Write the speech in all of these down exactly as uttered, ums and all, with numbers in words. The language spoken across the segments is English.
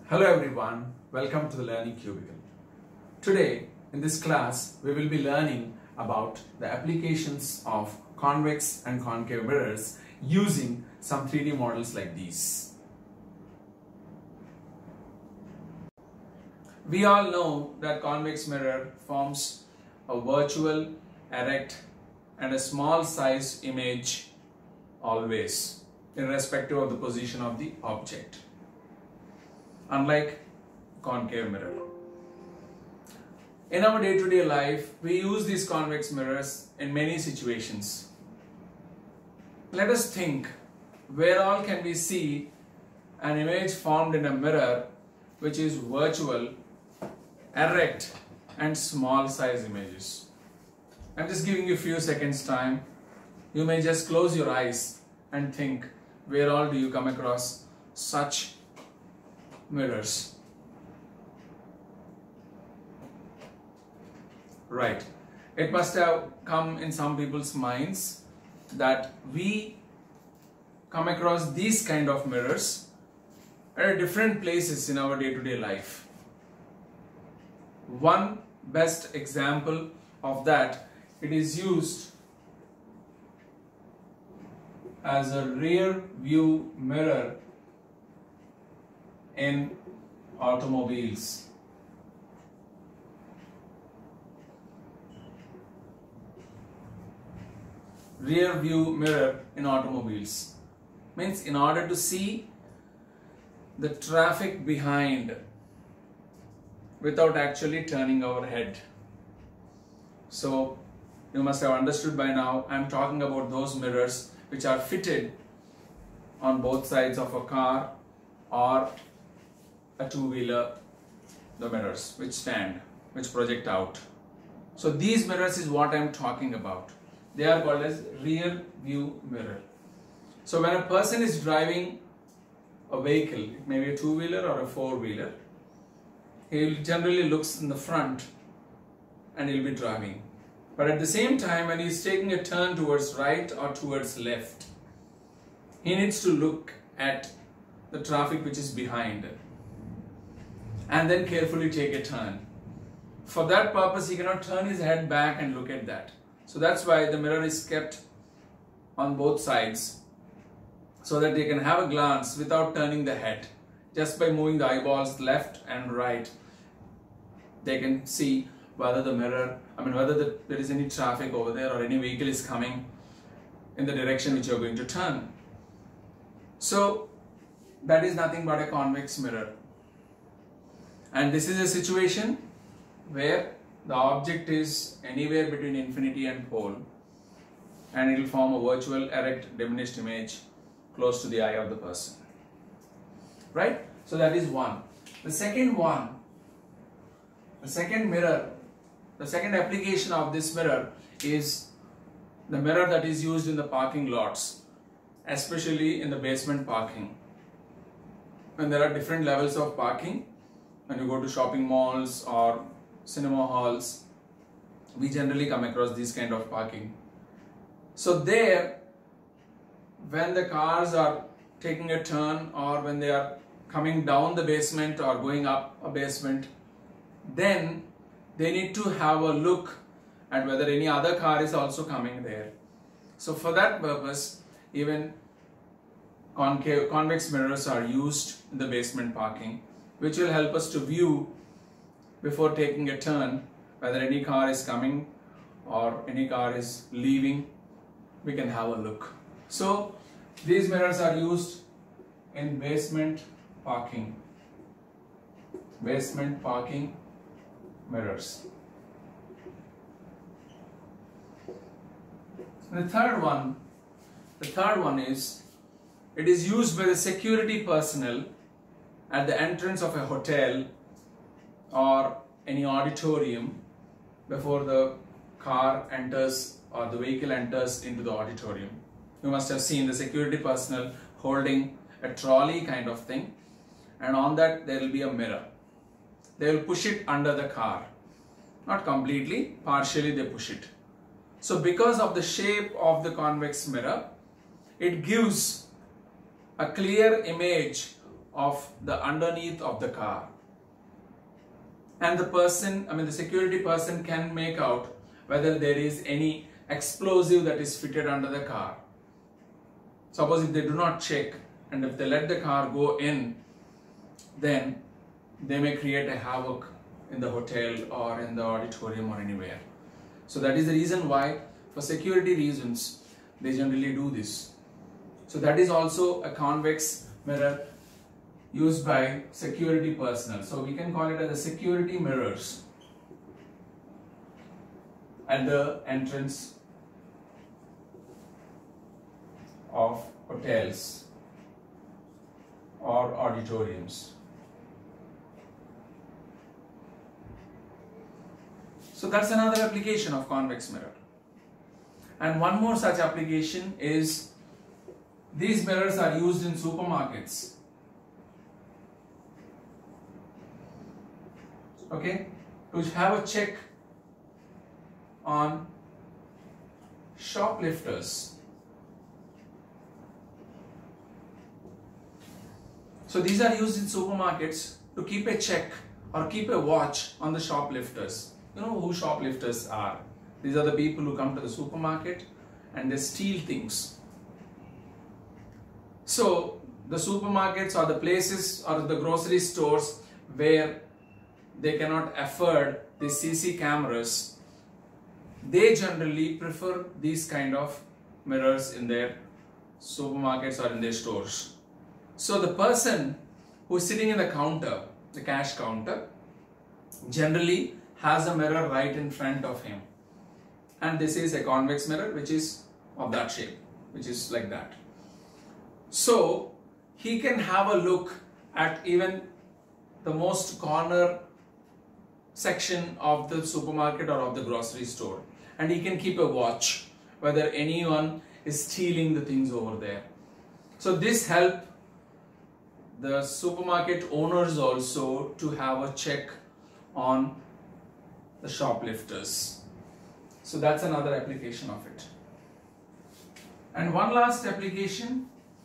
Hello everyone, welcome to the Learning Cubicle. Today in this class we will be learning about the applications of convex and concave mirrors using some three D models like these. We all know that convex mirror forms a virtual, erect and a small size image always, irrespective of the position of the object. Unlike concave mirror. In our day-to-day life, we use these convex mirrors in many situations. Let us think, where all can we see an image formed in a mirror which is virtual, erect and small size images. I'm just giving you a few seconds time. You may just close your eyes and think, where all do you come across such mirrors? Right. It must have come in some people's minds that we come across these kind of mirrors at different places in our day-to-day life. One best example of that, it is used as a rear view mirror in automobiles. Rear view mirror in automobiles means in order to see the traffic behind without actually turning our head. So you must have understood by now, I am talking about those mirrors which are fitted on both sides of a car or a two-wheeler, the mirrors which stand, which project out. So these mirrors is what I am talking about. They are called as rear view mirror. So when a person is driving a vehicle, it may be a two-wheeler or a four-wheeler, he generally looks in the front and he'll be driving. But at the same time, when he's taking a turn towards right or towards left, he needs to look at the traffic which is behind and then carefully take a turn. For that purpose, he cannot turn his head back and look at that. So that's why the mirror is kept on both sides so that they can have a glance without turning the head. Just by moving the eyeballs left and right, they can see whether the mirror, I mean whether the, there is any traffic over there or any vehicle is coming in the direction which you are going to turn. So that is nothing but a convex mirror. And this is a situation where the object is anywhere between infinity and pole and it will form a virtual, erect, diminished image close to the eye of the person. Right? So that is one. The second one, the second mirror, the second application of this mirror is the mirror that is used in the parking lots, especially in the basement parking. When there are different levels of parking, when you go to shopping malls or cinema halls, we generally come across this kind of parking. So there, when the cars are taking a turn or when they are coming down the basement or going up a basement, then they need to have a look at whether any other car is also coming there. So for that purpose, even concave, convex mirrors are used in the basement parking, which will help us to view before taking a turn whether any car is coming or any car is leaving. We can have a look. So these mirrors are used in basement parking. Basement parking mirrors. The third one, the third one is, it is used by the security personnel at the entrance of a hotel or any auditorium before the car enters or the vehicle enters into the auditorium. You must have seen the security personnel holding a trolley kind of thing, and on that there will be a mirror. They will push it under the car. Not completely, partially they push it. So because of the shape of the convex mirror, it gives a clear image of the underneath of the car. And the person, I mean the security person can make out whether there is any explosive that is fitted under the car. Suppose if they do not check and if they let the car go in, then they may create a havoc in the hotel or in the auditorium or anywhere. So that is the reason why, for security reasons, they generally do this. So that is also a convex mirror used by security personnel. So we can call it as the security mirrors at the entrance of hotels or auditoriums. So that's another application of convex mirror. And one more such application is these mirrors are used in supermarkets. Okay, to have a check on shoplifters. So these are used in supermarkets to keep a check or keep a watch on the shoplifters. You know who shoplifters are? These are the people who come to the supermarket and they steal things. So the supermarkets or the places or the grocery stores where they cannot afford the C C cameras, they generally prefer these kind of mirrors in their supermarkets or in their stores. So the person who is sitting in the counter, the cash counter, generally has a mirror right in front of him. And this is a convex mirror which is of that shape, which is like that. So he can have a look at even the most corner section of the supermarket or of the grocery store, and he can keep a watch whether anyone is stealing the things over there. So this helps the supermarket owners also to have a check on the shoplifters. So that's another application of it. And one last application,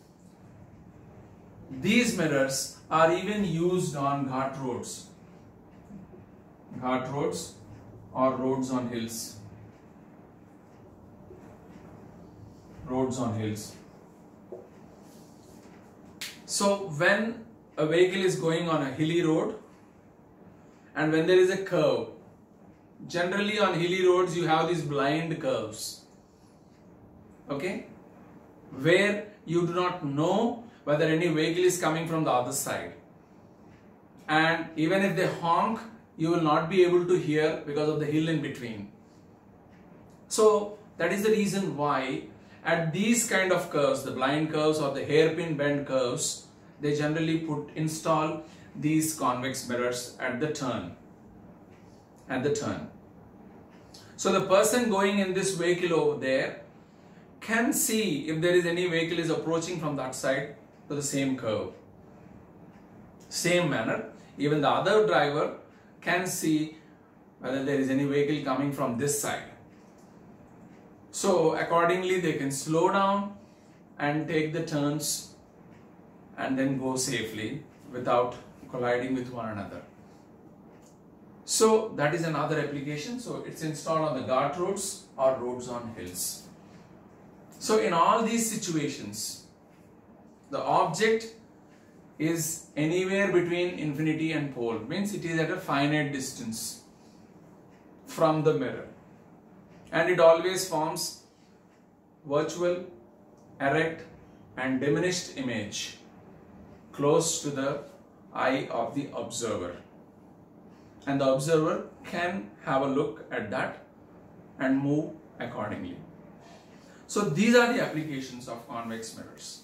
these mirrors are even used on ghat roads. Ghat roads or roads on hills. Roads on hills. So when a vehicle is going on a hilly road and when there is a curve, generally on hilly roads you have these blind curves, okay, where you do not know whether any vehicle is coming from the other side, and even if they honk, you will not be able to hear because of the hill in between. So that is the reason why at these kind of curves, the blind curves or the hairpin bend curves, they generally put install these convex mirrors at the turn. At the turn. So the person going in this vehicle over there can see if there is any vehicle is approaching from that side to the same curve. Same manner, even the other driver can see whether there is any vehicle coming from this side. So accordingly they can slow down and take the turns and then go safely without colliding with one another. So that is another application. So it's installed on the ghat roads or roads on hills. So in all these situations, the object is anywhere between infinity and pole, means it is at a finite distance from the mirror, and it always forms virtual, erect and diminished image close to the eye of the observer, and the observer can have a look at that and move accordingly. So these are the applications of convex mirrors.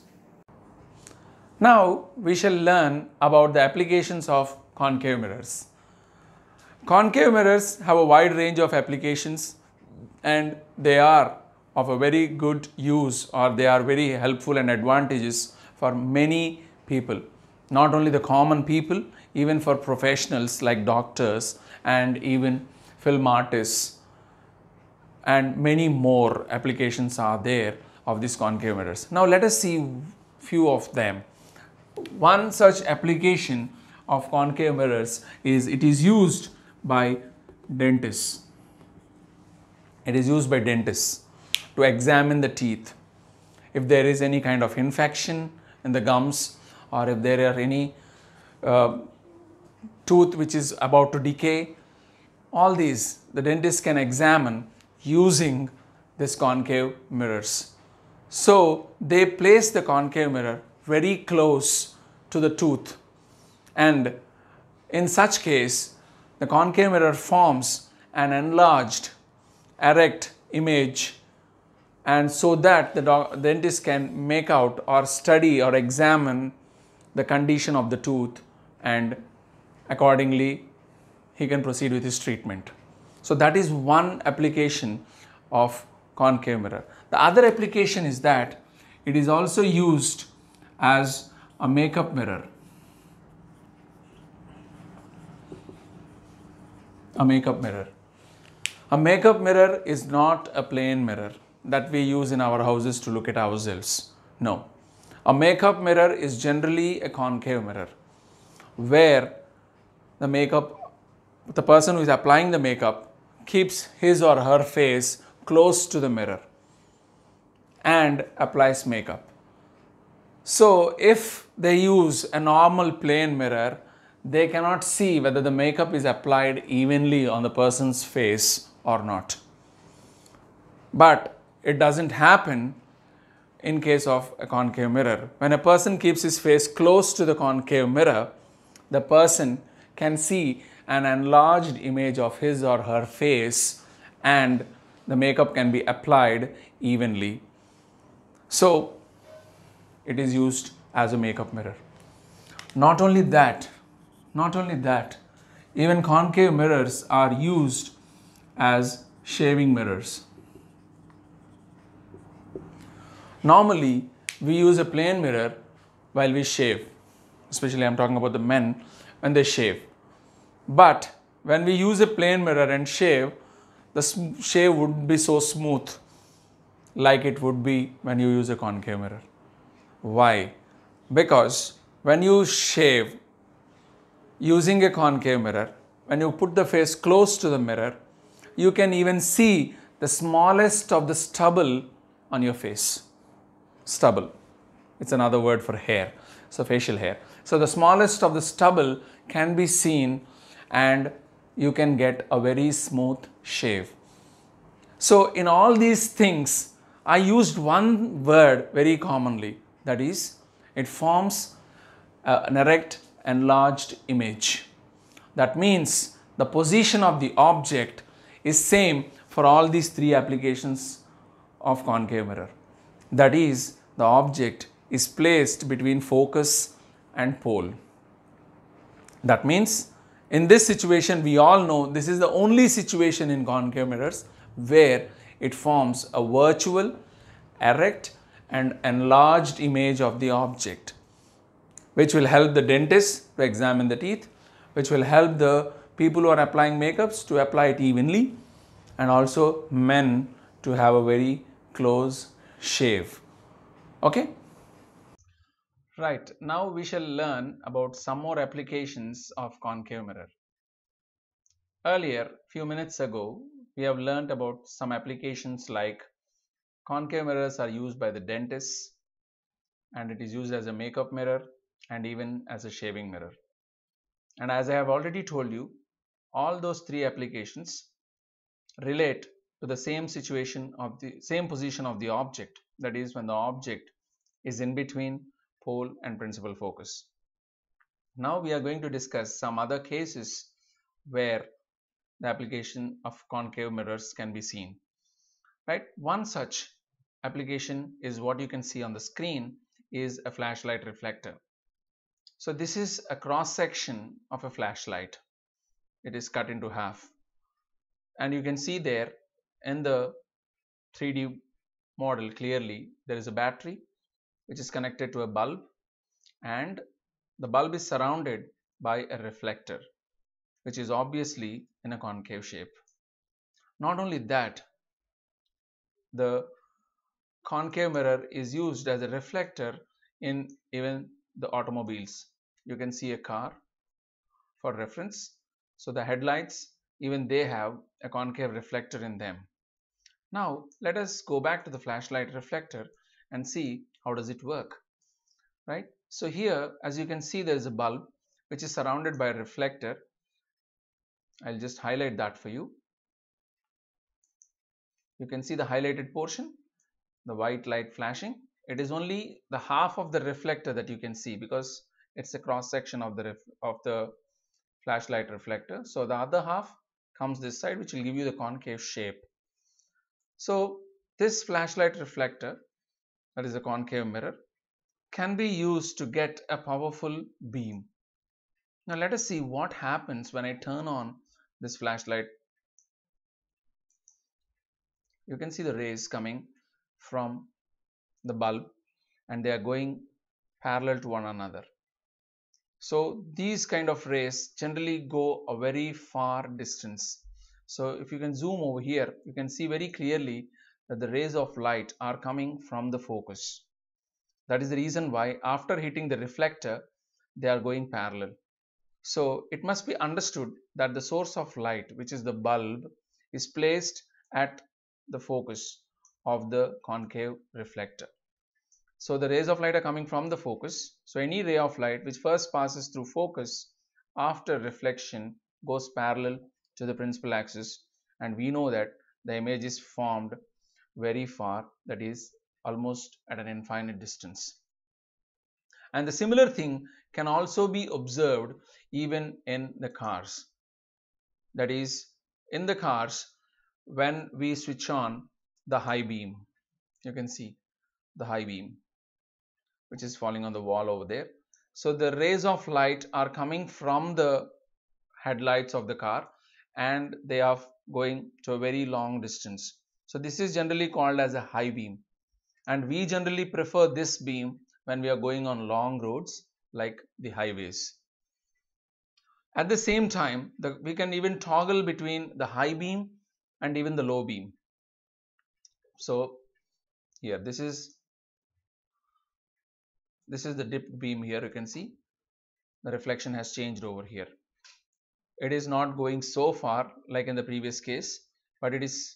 Now we shall learn about the applications of concave mirrors. Concave mirrors have a wide range of applications and they are of a very good use, or they are very helpful and advantageous for many people. Not only the common people, even for professionals like doctors and even film artists, and many more applications are there of these concave mirrors. Now let us see few of them. One such application of concave mirrors is it is used by dentists. It is used by dentists to examine the teeth. If there is any kind of infection in the gums, or if there are any uh, tooth which is about to decay, all these the dentist can examine using this concave mirrors. So they place the concave mirror very close to the tooth, and in such case the concave mirror forms an enlarged erect image, and so that the dentist can make out or study or examine the condition of the tooth, and accordingly he can proceed with his treatment. So that is one application of concave mirror. The other application is that it is also used as a makeup mirror. A makeup mirror. A makeup mirror is not a plain mirror that we use in our houses to look at ourselves. No. A makeup mirror is generally a concave mirror where the makeup, the person who is applying the makeup keeps his or her face close to the mirror and applies makeup. So if they use a normal plain mirror, they cannot see whether the makeup is applied evenly on the person's face or not. But it doesn't happen in case of a concave mirror. When a person keeps his face close to the concave mirror, the person can see an enlarged image of his or her face, and the makeup can be applied evenly. So it is used as a makeup mirror. Not only that, not only that, even concave mirrors are used as shaving mirrors. Normally, we use a plain mirror while we shave, especially I am talking about the men when they shave. But when we use a plain mirror and shave, the shave would be so smooth like it would be when you use a concave mirror. Why? Because when you shave using a concave mirror, when you put the face close to the mirror, you can even see the smallest of the stubble on your face. Stubble. It's another word for hair. So facial hair. So the smallest of the stubble can be seen, and you can get a very smooth shave. So in all these things, I used one word very commonly. That is, it forms uh, an erect, enlarged image. That means the position of the object is same for all these three applications of concave mirror. That is, the object is placed between focus and pole. That means in this situation, we all know this is the only situation in concave mirrors where it forms a virtual, erect and enlarged image of the object, which will help the dentist to examine the teeth, which will help the people who are applying makeups to apply it evenly, and also men to have a very close shave. Okay? Right, now we shall learn about some more applications of concave mirror. Earlier, few minutes ago, we have learned about some applications like concave mirrors are used by the dentists, and it is used as a makeup mirror and even as a shaving mirror. And as I have already told you, all those three applications relate to the same situation of the same position of the object, that is, when the object is in between pole and principal focus. Now we are going to discuss some other cases where the application of concave mirrors can be seen. Right? One such application is what you can see on the screen is a flashlight reflector. So this is a cross section of a flashlight. It is cut into half, and you can see there in the three D model clearly there is a battery which is connected to a bulb, and the bulb is surrounded by a reflector which is obviously in a concave shape. Not only that, the concave mirror is used as a reflector in even the automobiles. You can see a car for reference. So the headlights, even they have a concave reflector in them. Now let us go back to the flashlight reflector and see how does it work, right? So here, as you can see, there is a bulb which is surrounded by a reflector. I'll just highlight that for you. You can see the highlighted portion, the white light flashing. It is only the half of the reflector that you can see because it's a cross section of the of the flashlight reflector. So the other half comes this side, which will give you the concave shape. So this flashlight reflector, that is a concave mirror, can be used to get a powerful beam. Now let us see what happens when I turn on this flashlight. You can see the rays coming from the bulb and they are going parallel to one another. So these kind of rays generally go a very far distance. So if you can zoom over here, you can see very clearly that the rays of light are coming from the focus. That is the reason why after hitting the reflector, they are going parallel. So it must be understood that the source of light, which is the bulb, is placed at the focus of the concave reflector. So the rays of light are coming from the focus. So any ray of light which first passes through focus after reflection goes parallel to the principal axis, and we know that the image is formed very far, that is almost at an infinite distance. And the similar thing can also be observed even in the cars. That is, in the cars, when we switch on the high beam, you can see the high beam which is falling on the wall over there. So the rays of light are coming from the headlights of the car and they are going to a very long distance. So this is generally called as a high beam, and we generally prefer this beam when we are going on long roads like the highways. At the same time, the, we can even toggle between the high beam and even the low beam. So here, this is this is the dipped beam. Here you can see the reflection has changed over here. It is not going so far like in the previous case, but it is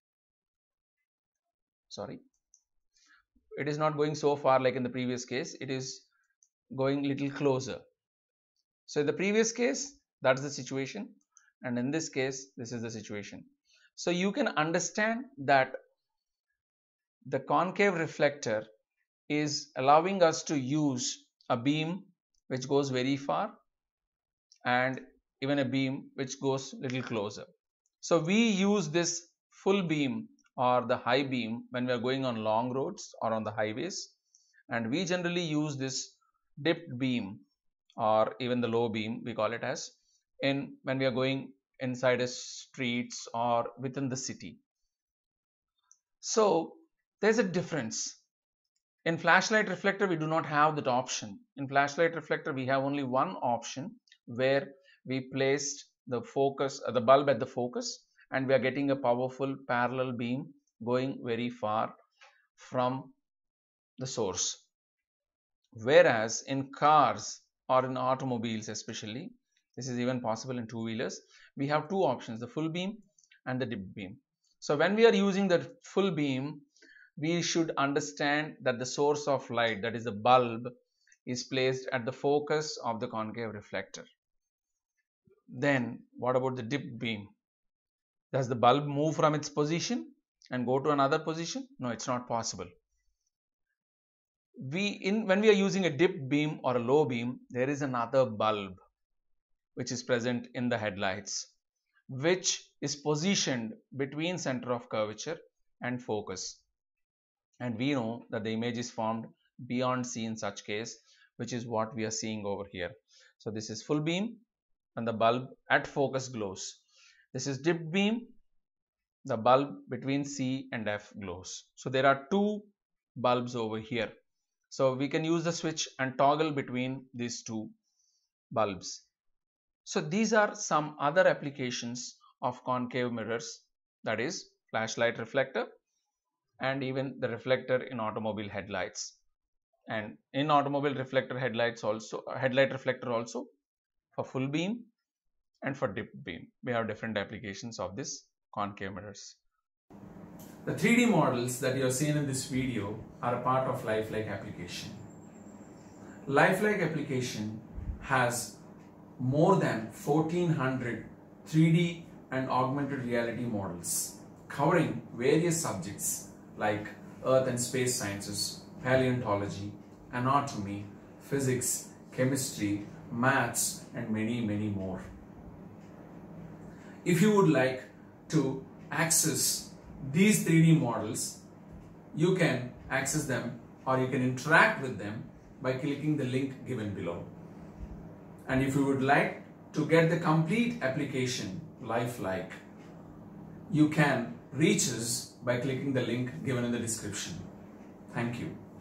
sorry it is not going so far like in the previous case. It is going little closer. So in the previous case, that's the situation, and in this case, this is the situation. So you can understand that the concave reflector is allowing us to use a beam which goes very far and even a beam which goes little closer. So we use this full beam or the high beam when we are going on long roads or on the highways, and we generally use this dipped beam or even the low beam, we call it as, in when we are going inside a streets or within the city. So there's a difference. In flashlight reflector, we do not have that option. In flashlight reflector, we have only one option where we placed the focus, uh, the bulb at the focus, and we are getting a powerful parallel beam going very far from the source. Whereas in cars or in automobiles especially, this is even possible in two-wheelers, we have two options, the full beam and the dipped beam. So when we are using the full beam, we should understand that the source of light, that is the bulb, is placed at the focus of the concave reflector. Then what about the dipped beam? Does the bulb move from its position and go to another position? No, it's not possible. We in when we are using a dipped beam or a low beam, there is another bulb which is present in the headlights, which is positioned between center of curvature and focus. And we know that the image is formed beyond C in such case, which is what we are seeing over here. So this is full beam and the bulb at focus glows. This is dipped beam, the bulb between C and F glows. So there are two bulbs over here. So we can use the switch and toggle between these two bulbs. So these are some other applications of concave mirrors, that is flashlight reflector and even the reflector in automobile headlights. And in automobile reflector headlights also, headlight reflector also, for full beam and for dip beam, we have different applications of this concave mirrors. The three D models that you have seen in this video are a part of Lifelike application. Lifelike application has more than fourteen hundred three D and augmented reality models covering various subjects like earth and space sciences, paleontology, anatomy, physics, chemistry, maths, and many, many more. If you would like to access these three D models, you can access them or you can interact with them by clicking the link given below. And if you would like to get the complete application Lifelike, you can reach us by clicking the link given in the description. Thank you.